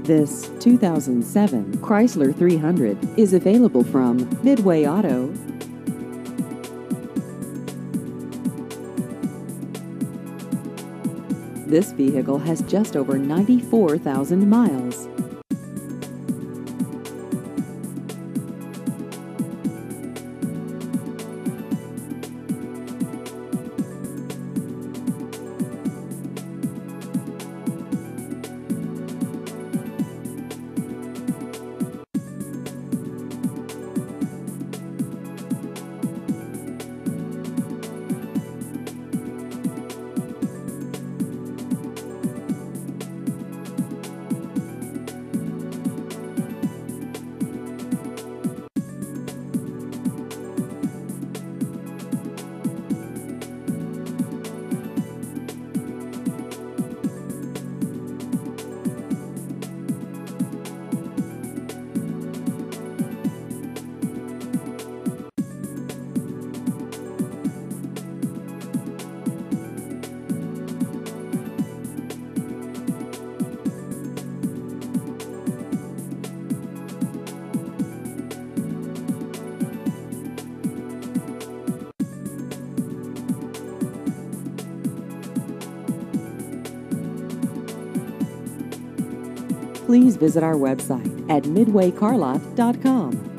This 2007 Chrysler 300 is available from Midway Auto. This vehicle has just over 94,000 miles. Please visit our website at midwaycarlot.com.